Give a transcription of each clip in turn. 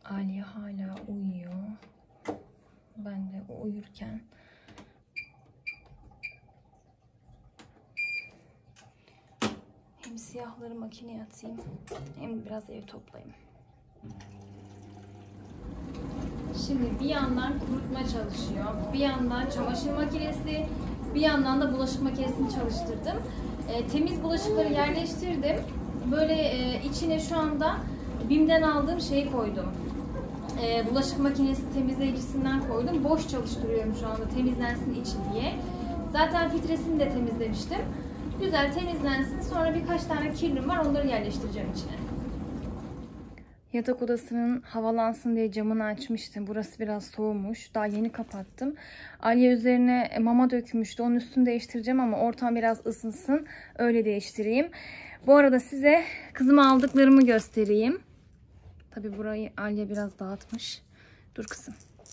Aliye hala uyuyor. Ben de o uyurken hem siyahları makineye atayım hem biraz ev toplayayım. Şimdi bir yandan kurutma çalışıyor, bir yandan çamaşır makinesi, bir yandan da bulaşık makinesini çalıştırdım. Temiz bulaşıkları yerleştirdim. Böyle içine şu anda BİM'den aldığım şeyi koydum. Bulaşık makinesi temizleyicisinden koydum. Boş çalıştırıyorum şu anda temizlensin içi diye. Zaten filtresini de temizlemiştim. Güzel temizlensin. Sonra birkaç tane kirlim var. Onları yerleştireceğim içine. Yatak odasının havalansın diye camını açmıştım. Burası biraz soğumuş. Daha yeni kapattım. Aliye üzerine mama dökmüştü. Onun üstünü değiştireceğim ama ortam biraz ısınsın. Öyle değiştireyim. Bu arada size kızıma aldıklarımı göstereyim. Tabii burayı Aliye biraz dağıtmış. Dur kızım.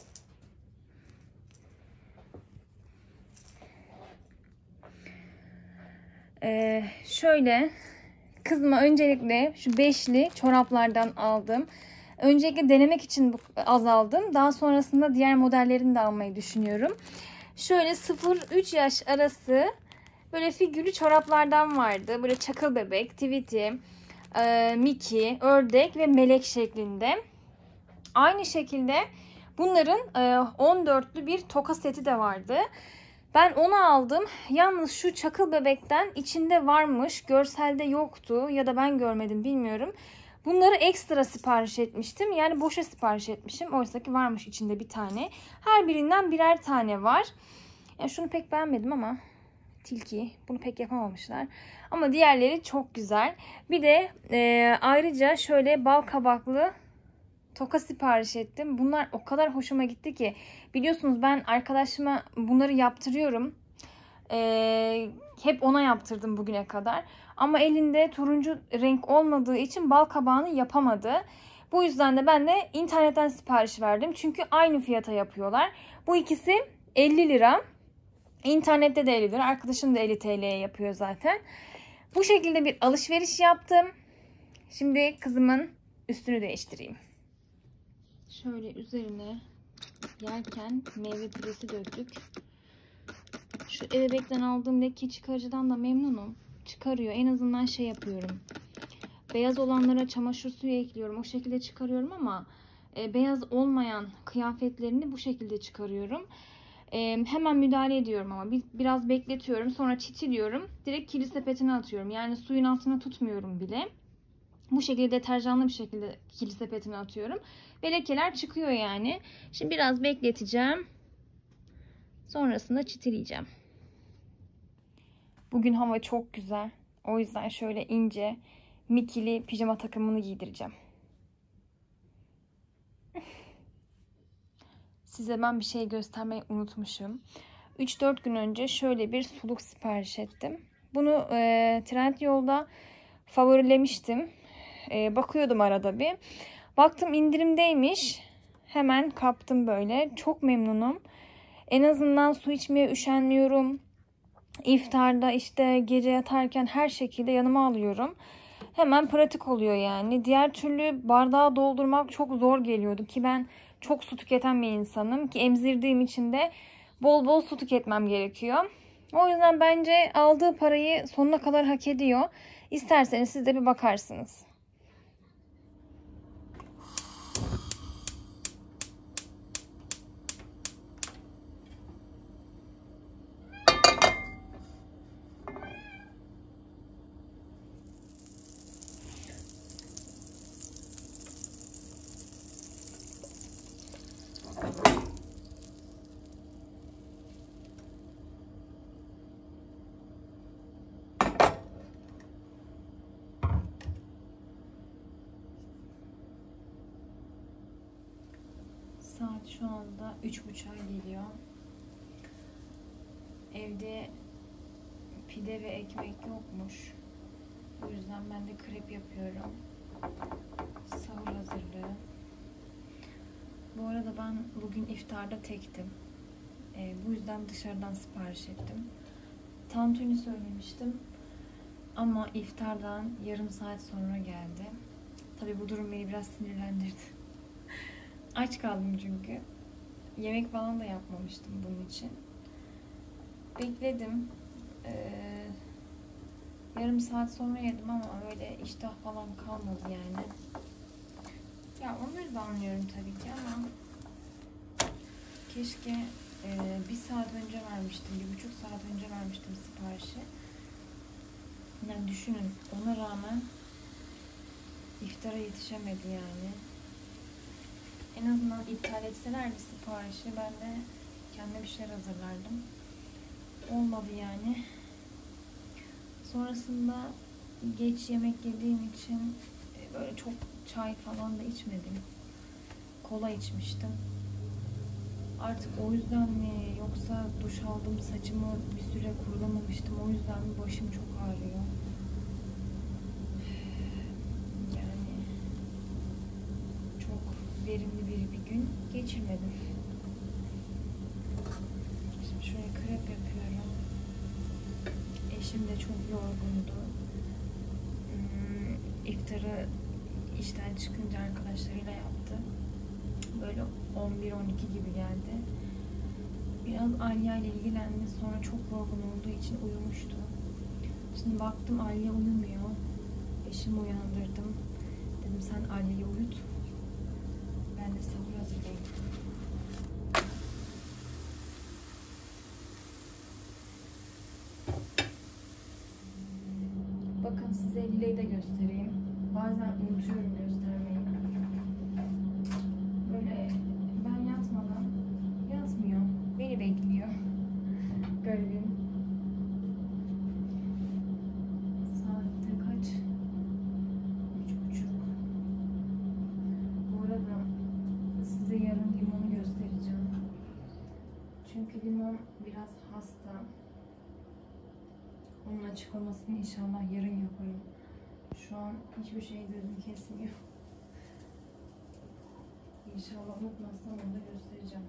Şöyle kızıma öncelikle şu beşli çoraplardan aldım. Öncelikle denemek için az aldım. Daha sonrasında diğer modellerini de almayı düşünüyorum. Şöyle 0-3 yaş arası böyle figürlü çoraplardan vardı. Böyle çakıl bebek, Tweety, Mickey, ördek ve melek şeklinde. Aynı şekilde bunların 14'lü bir toka seti de vardı. Ben onu aldım. Yalnız şu çakıl bebekten içinde varmış. Görselde yoktu ya da ben görmedim bilmiyorum. Bunları ekstra sipariş etmiştim. Yani boşa sipariş etmişim. Oysa ki varmış içinde bir tane. Her birinden birer tane var. Yani şunu pek beğenmedim ama tilki. Bunu pek yapamamışlar. Ama diğerleri çok güzel. Bir de ayrıca şöyle bal kabaklı toka sipariş ettim. Bunlar o kadar hoşuma gitti ki. Biliyorsunuz ben arkadaşıma bunları yaptırıyorum. Hep ona yaptırdım bugüne kadar. Ama elinde turuncu renk olmadığı için bal kabağını yapamadı. Bu yüzden de ben de internetten sipariş verdim. Çünkü aynı fiyata yapıyorlar. Bu ikisi 50 lira. İnternette de 50 lira. Arkadaşım da 50 TL'ye yapıyor zaten. Bu şekilde bir alışveriş yaptım. Şimdi kızımın üstünü değiştireyim. Şöyle üzerine yerken meyve püresi döktük. Şu ebebekten aldığım leke çıkarıcıdan da memnunum. Çıkarıyor. En azından şey yapıyorum. Beyaz olanlara çamaşır suyu ekliyorum. O şekilde çıkarıyorum ama beyaz olmayan kıyafetlerini bu şekilde çıkarıyorum. Hemen müdahale ediyorum ama biraz bekletiyorum. Sonra çitiliyorum. Direkt kirli sepetine atıyorum. Yani suyun altına tutmuyorum bile. Bu şekilde deterjanlı bir şekilde kirli sepetine atıyorum. Ve lekeler çıkıyor yani. Şimdi biraz bekleteceğim. Sonrasında çitileyeceğim. Bugün hava çok güzel. O yüzden şöyle ince mikili pijama takımını giydireceğim. Size ben bir şey göstermeyi unutmuşum. 3-4 gün önce şöyle bir suluk sipariş ettim. Bunu Trendyol'da favorilemiştim. Bakıyordum arada bir. Baktım indirimdeymiş. Hemen kaptım böyle. Çok memnunum. En azından su içmeye üşenmiyorum. İftarda işte gece yatarken her şekilde yanıma alıyorum. Hemen pratik oluyor yani. Diğer türlü bardağı doldurmak çok zor geliyordu ki ben çok su tüketen bir insanım ki emzirdiğim için de bol bol su tüketmem gerekiyor. O yüzden bence aldığı parayı sonuna kadar hak ediyor. İsterseniz siz de bir bakarsınız. Saat şu anda 3.30'a geliyor. Evde pide ve ekmek yokmuş. O yüzden ben de krep yapıyorum. Sahur hazırlığı. Bu arada ben bugün iftarda tektim. Bu yüzden dışarıdan sipariş ettim. Tantuni söylemiştim. Ama iftardan yarım saat sonra geldi. Tabii bu durum beni biraz sinirlendirdi. Aç kaldım çünkü. Yemek falan da yapmamıştım bunun için. Bekledim. Yarım saat sonra yedim ama öyle iştah falan kalmadı yani. Ya onları da anlıyorum tabii ki ama keşke bir saat önce vermiştim, 1,5 saat önce vermiştim siparişi. Yani düşünün, ona rağmen iftara yetişemedi yani. En azından iptal etselerdi siparişi, ben de kendime bir şeyler hazırlardım. Olmadı yani. Sonrasında geç yemek yediğim için böyle çok çay falan da içmedim. Kola içmiştim. Artık o yüzden mi yoksa duş aldım, saçımı bir süre kurulamamıştım. O yüzden mi başım çok ağrıyor. Yani çok verimli bir gün geçirmedim. Şimdi şöyle krep yapıyorum. Eşim de çok yorgundu. İftarı işten çıkınca arkadaşlarıyla yaptı. Böyle 11-12 gibi geldi. Biraz Alya ile ilgilendi. Sonra çok yorgun olduğu için uyumuştu. Şimdi baktım Alya uyumuyor. Eşimi uyandırdım. Dedim sen Alya'yı uyut. Ben de sahur hazırlayayım. Bakın size Lile'yi de göstereyim. Bazen unutuyorum göstermeyi. Böyle ben yatmadan yatmıyor. Beni bekliyor. Garibim. Saatte kaç? 3:30. Bu arada size yarın limonu göstereceğim. Çünkü limon biraz hasta. Onun açıklamasını inşallah yarın yaparım. Şu an hiçbir şey gözüm kesmiyor. İnşallah unutmazsam onu da göstereceğim.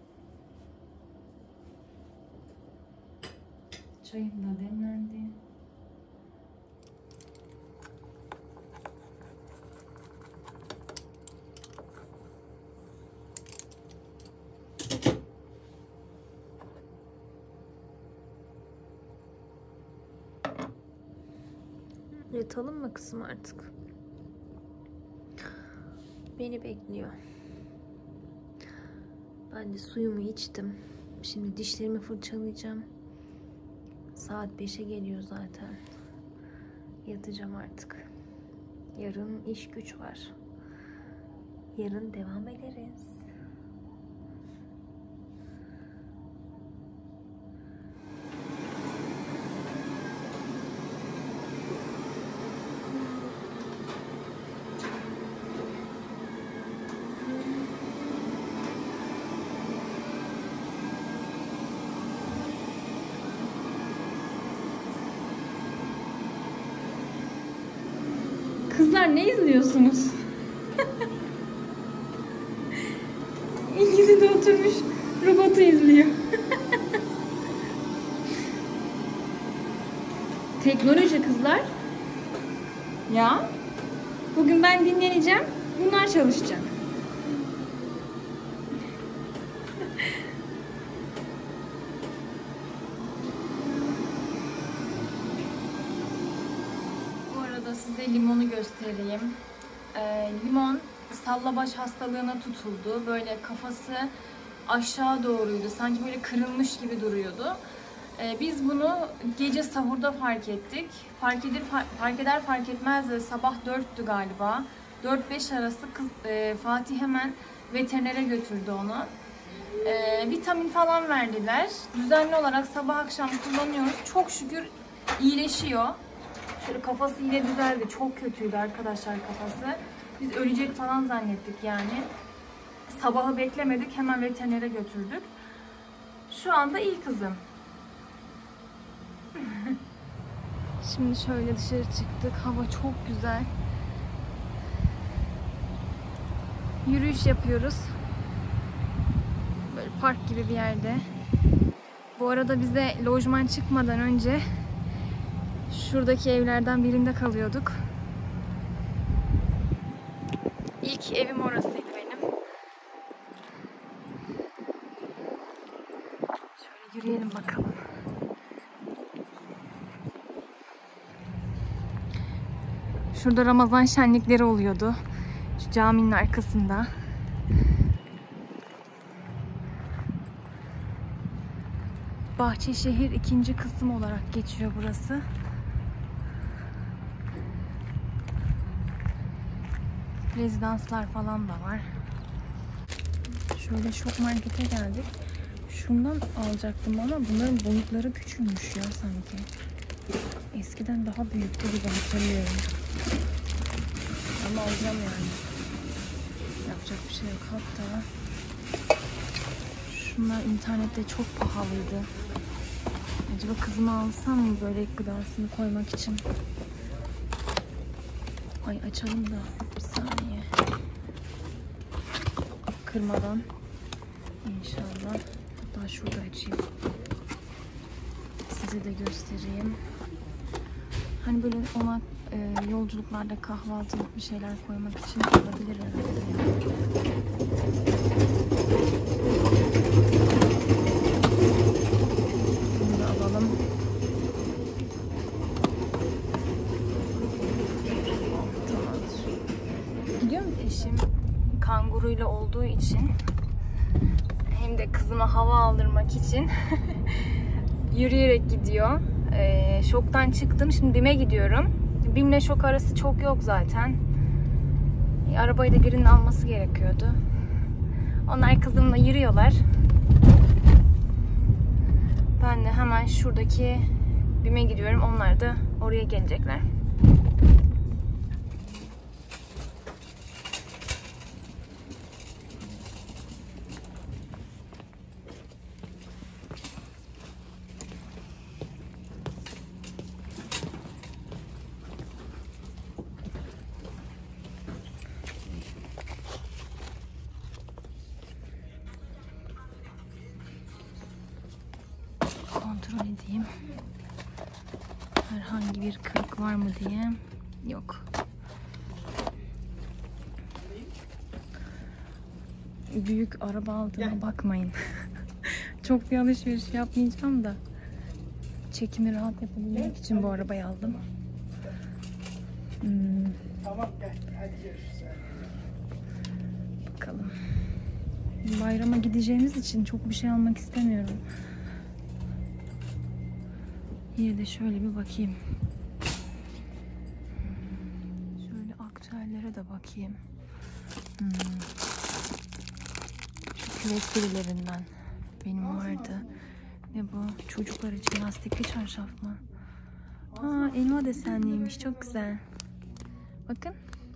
Çayım da demlendi. Yatalım mı kızım artık? Beni bekliyor. Ben de suyumu içtim. Şimdi dişlerimi fırçalayacağım. Saat 5'e geliyor zaten. Yatacağım artık. Yarın iş güç var. Yarın devam ederiz. Kızlar ne izliyorsunuz? İkisi de oturmuş robotu izliyor. Teknoloji kızlar. Ya. Bugün ben dinleneceğim. Bunlar çalışacak. Bu arada size limonu göstereyim. Limon sallabaş hastalığına tutuldu. Böyle kafası aşağı doğruydu. Sanki böyle kırılmış gibi duruyordu. Biz bunu gece sahurda fark ettik. Fark eder fark etmez de sabah 4'tü galiba. 4-5 arası Fatih hemen veterinere götürdü onu. Vitamin falan verdiler. Düzenli olarak sabah akşam kullanıyoruz. Çok şükür iyileşiyor. Şöyle kafası yine düzeldi. Çok kötüydü arkadaşlar kafası. Biz ölecek falan zannettik yani. Sabahı beklemedik. Hemen veterinere götürdük. Şu anda iyi kızım. Şimdi şöyle dışarı çıktık. Hava çok güzel. Yürüyüş yapıyoruz. Böyle park gibi bir yerde. Bu arada bize lojman çıkmadan önce şuradaki evlerden birinde kalıyorduk. İlk evim orasıydı benim. Yürüyelim bakalım. Şurada Ramazan şenlikleri oluyordu. Şu caminin arkasında. Bahçeşehir 2. kısım olarak geçiyor burası. Rezidanslar falan da var. Şöyle şok markete geldik. Şundan alacaktım ama bunların boyutları küçülmüş ya sanki. Eskiden daha büyüktü gibi hatırlıyorum. Ama alacağım yani. Yapacak bir şey yok. Hatta şunlar internette çok pahalıydı. Acaba kızıma alsam mı böyle gıdasını koymak için? Ay açalım da bir saniye. Kırmadan. İnşallah. Hatta şurada açayım. Size de göstereyim. Hani böyle ona yolculuklarda kahvaltılık bir şeyler koymak için olabilir herhalde. Bunu da alalım. Tamamdır. Gidiyor mu eşim? Kanguruyla olduğu için hem de kızıma hava aldırmak için yürüyerek gidiyor. Şoktan çıktım. Şimdi BİM'e gidiyorum. BİM'le şok arası çok yok zaten. Arabayı da birinin alması gerekiyordu. Onlar kızımla yürüyorlar. Ben de hemen şuradaki BİM'e gidiyorum. Onlar da oraya gelecekler. Kontrol edeyim. Herhangi bir kırık var mı diye. Yok. Büyük araba aldığıma bakmayın. Çok bir alışveriş yapmayacağım da. Çekimi rahat yapabilmek için bu arabayı aldım. Tamam gel. Hadi görüşürüz. Bakalım. Bayrama gideceğimiz için çok bir şey almak istemiyorum. Yine de şöyle bir bakayım. Şöyle aktüellere de bakayım. Şu küvet girilerinden benim vardı. Ne bu? Çocuklar için lastikli çarşaf mı? Aa, elma desenliymiş. Çok güzel. Bakın.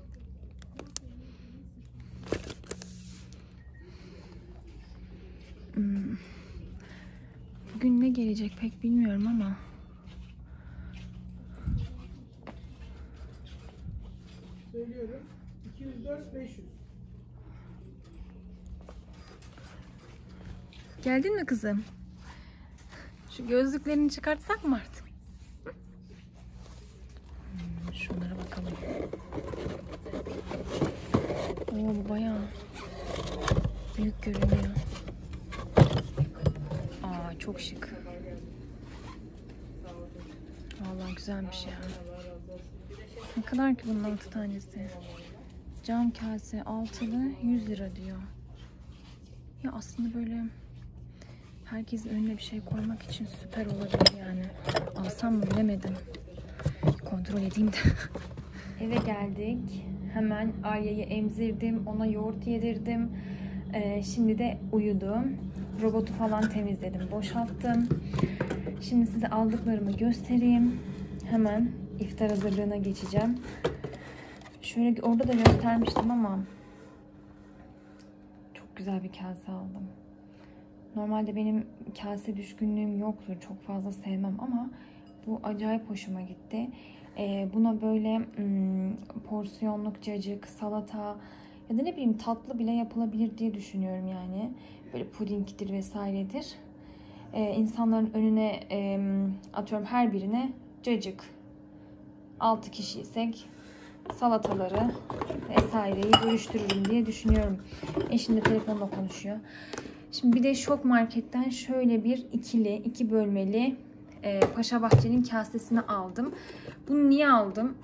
Bugün ne gelecek pek bilmiyorum ama Söylüyorum. 204 500. geldin mi kızım? Şu gözlüklerini çıkartsak mı artık? Şunlara bakalım. Oo, bu bayağı büyük görünüyor. Aa, çok şık. Vallahi güzelmiş ya. Ne kadar ki bunun 6 tanesi? Cam kase altılı 100 lira diyor. Ya aslında böyle herkesin önüne bir şey koymak için süper olabilir yani. Alsam mı bilemedim. Kontrol edeyim de. Eve geldik. Hemen Arya'yı emzirdim. Ona yoğurt yedirdim. Şimdi de uyudu. Robotu falan temizledim. Boşalttım. Şimdi size aldıklarımı göstereyim. Hemen iftar hazırlığına geçeceğim. Şöyle orada da göstermiştim ama çok güzel bir kase aldım. Normalde benim kase düşkünlüğüm yoktur. Çok fazla sevmem ama bu acayip hoşuma gitti. Buna böyle porsiyonluk cacık, salata ya da ne bileyim tatlı bile yapılabilir diye düşünüyorum yani. Böyle pudingdir vesairedir. İnsanların önüne atıyorum her birine cacık. 6 kişiysek salataları vesaireyi bölüştürürüm diye düşünüyorum. Eşim de telefonla konuşuyor. Şimdi bir de Şok Market'ten şöyle bir iki bölmeli Paşa Bahçe'nin kasesini aldım. Bunu niye aldım?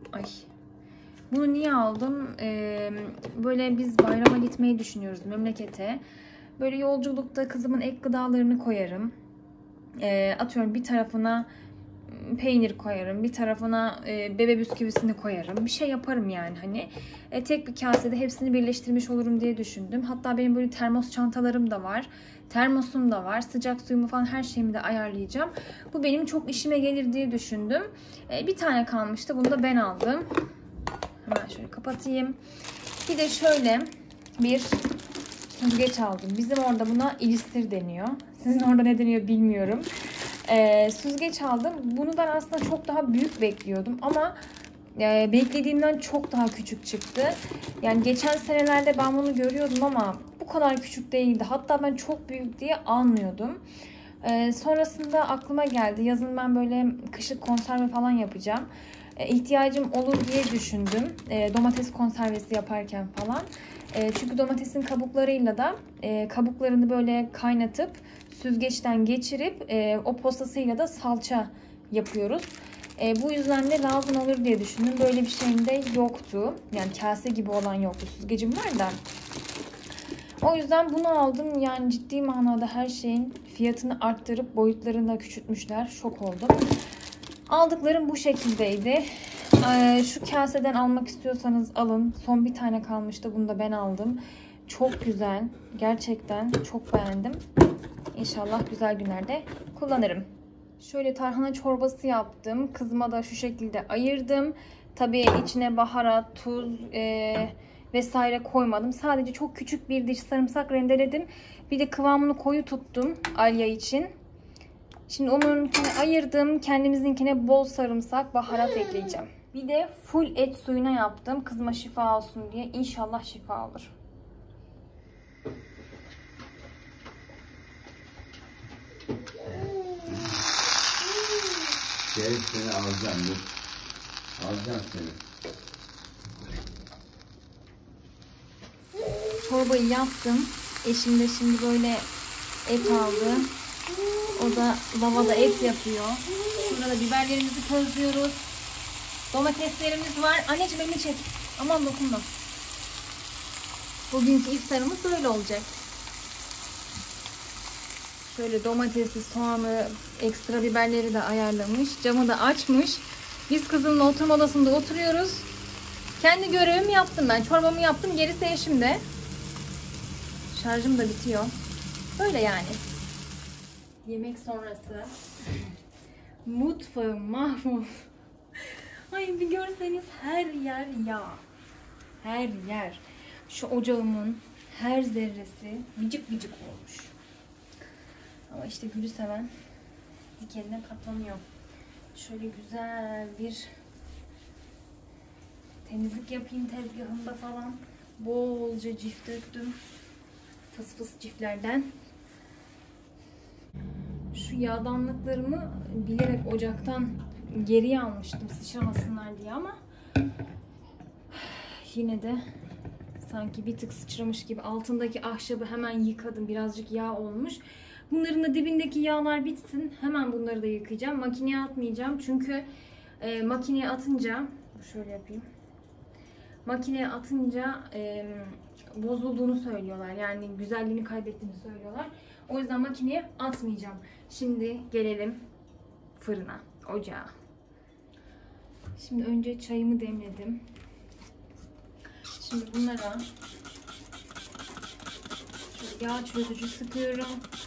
Bunu niye aldım? Böyle biz bayrama gitmeyi düşünüyoruz memlekete. Böyle yolculukta kızımın ek gıdalarını koyarım. Atıyorum bir tarafına peynir koyarım, bir tarafına bebe bisküvisini koyarım. Bir şey yaparım yani hani. Tek bir kasede hepsini birleştirmiş olurum diye düşündüm. Hatta benim böyle termos çantalarım da var. Termosum da var. Sıcak suyumu falan her şeyimi de ayarlayacağım. Bu benim çok işime gelir diye düşündüm. Bir tane kalmıştı. Bunu da ben aldım. Hemen şöyle kapatayım. Bir de şöyle bir süzgeç aldım. Bizim orada buna ilistir deniyor. Sizin orada ne deniyor bilmiyorum. Süzgeç aldım. Bunu ben aslında çok daha büyük bekliyordum ama beklediğimden çok daha küçük çıktı. Yani geçen senelerde ben bunu görüyordum ama bu kadar küçük değildi. Hatta ben çok büyük diye almıyordum. Sonrasında aklıma geldi. Yazın ben böyle kışlık konserve falan yapacağım. İhtiyacım olur diye düşündüm. Domates konservesi yaparken falan. Çünkü domatesin kabuklarıyla da kabuklarını böyle kaynatıp süzgeçten geçirip o posasıyla da salça yapıyoruz. Bu yüzden de lazım olur diye düşündüm. Böyle bir şeyim de yoktu. Yani kase gibi olan yoktu. Süzgecim var da. O yüzden bunu aldım. Yani ciddi manada her şeyin fiyatını arttırıp boyutlarını da küçültmüşler. Şok oldum. Aldıklarım bu şekildeydi. Şu kaseden almak istiyorsanız alın. Son bir tane kalmıştı. Bunu da ben aldım. Çok güzel. Gerçekten çok beğendim. İnşallah güzel günlerde kullanırım. Şöyle tarhana çorbası yaptım. Kızıma da şu şekilde ayırdım. Tabii içine baharat, tuz vesaire koymadım. Sadece çok küçük bir diş sarımsak rendeledim. Bir de kıvamını koyu tuttum Alya için. Şimdi onunkini ayırdım. Kendimizinkine bol sarımsak, baharat ekleyeceğim. Bir de full et suyuna yaptım. Kızıma şifa olsun diye. İnşallah şifa olur. Seni alacağım. Alacağım seni. Çorbayı yaptım. Eşim de şimdi böyle et aldı. O da lavada et yapıyor. Şurada da biberlerimizi közlüyoruz. Domateslerimiz var. Anneciğim elini çek. Aman dokunma. Bugünkü iftarımız böyle olacak. Şöyle domatesi, soğanı, ekstra biberleri de ayarlamış. Camı da açmış. Biz kızımla oturma odasında oturuyoruz. Kendi görevimi yaptım ben. Çorbamı yaptım. Gerisi eşimde. Şarjım da bitiyor. Böyle yani. Yemek sonrası. Mutfağım mahvol. Ay bir görseniz her yer yağ. Her yer. Şu ocağımın her zerresi bicik bicik olmuş. Ama işte gülü seven dikenine katlanıyor. Şöyle güzel bir temizlik yapayım tezgahımda falan. Bolca cif döktüm. Fıs fıs ciflerden. Şu yağdanlıklarımı bilerek ocaktan geriye almıştım sıçramasınlar diye ama yine de sanki bir tık sıçramış gibi. Altındaki ahşabı hemen yıkadım. Birazcık yağ olmuş. Bunların da dibindeki yağlar bitsin. Hemen bunları da yıkayacağım. Makineye atmayacağım. Çünkü makineye atınca şöyle yapayım. Makineye atınca bozulduğunu söylüyorlar. Yani güzelliğini kaybettiğini söylüyorlar. O yüzden makineye atmayacağım. Şimdi gelelim fırına, ocağa. Şimdi önce çayımı demledim. Şimdi bunlara şöyle yağ çözücü sıkıyorum.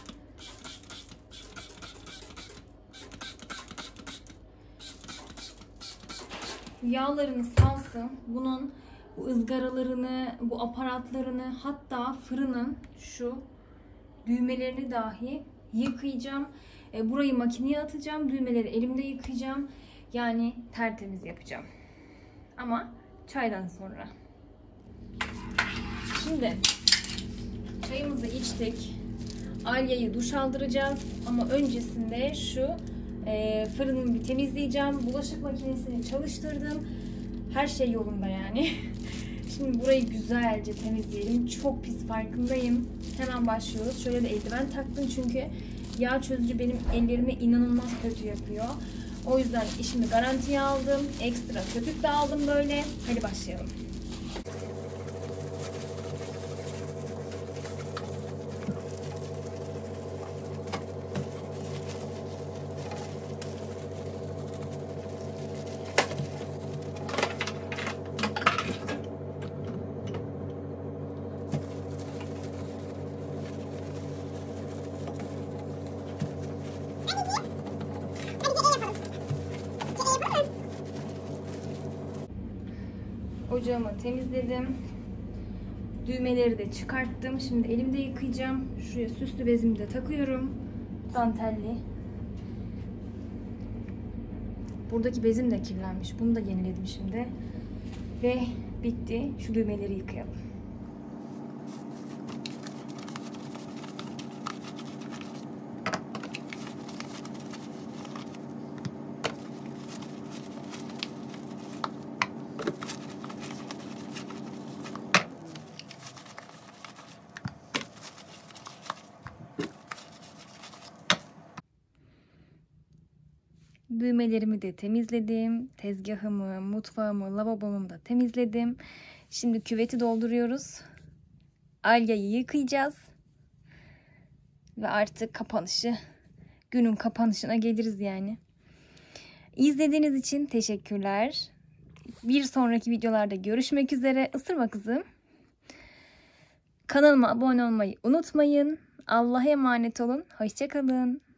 Yağlarını salsın. Bunun bu ızgaralarını, bu aparatlarını, hatta fırının şu düğmelerini dahi yıkayacağım. Burayı makineye atacağım. Düğmeleri elimde yıkayacağım. Yani tertemiz yapacağım. Ama çaydan sonra. Şimdi çayımızı içtik. Alya'yı duş aldıracağız. Ama öncesinde şu fırını bir temizleyeceğim. Bulaşık makinesini çalıştırdım. Her şey yolunda yani. Şimdi burayı güzelce temizleyelim. Çok pis, farkındayım. Hemen başlıyoruz. Şöyle de eldiven taktım çünkü yağ çözücü benim ellerimi inanılmaz kötü yapıyor. O yüzden işimi garantiye aldım. Ekstra köpük de aldım böyle. Hadi başlayalım. Ocağımı temizledim. Düğmeleri de çıkarttım. Şimdi elimde yıkayacağım. Şuraya süslü bezimi de takıyorum. Dantelli. Buradaki bezim de kirlenmiş. Bunu da yeniledim şimdi. Ve bitti. Şu düğmeleri yıkayalım. Düğmelerimi de temizledim. Tezgahımı, mutfağımı, lavabomu da temizledim. Şimdi küveti dolduruyoruz. Alya'yı yıkayacağız. Ve artık günün kapanışına geliriz yani. İzlediğiniz için teşekkürler. Bir sonraki videolarda görüşmek üzere. Isırma kızım. Kanalıma abone olmayı unutmayın. Allah'a emanet olun. Hoşça kalın.